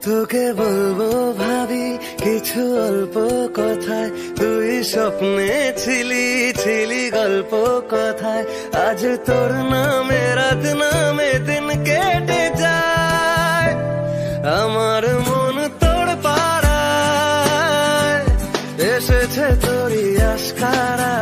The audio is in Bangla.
তোকে বলবো ভাবি কিছু অল্প কথায়, তুই স্বপ্নে ছিলি ছিলি গল্প কথায়। আজ তোর নামে রাত নামে দিন কেটে যায়, আমার মন তোর পাড়ায় এসেছে তোরই আশকারা।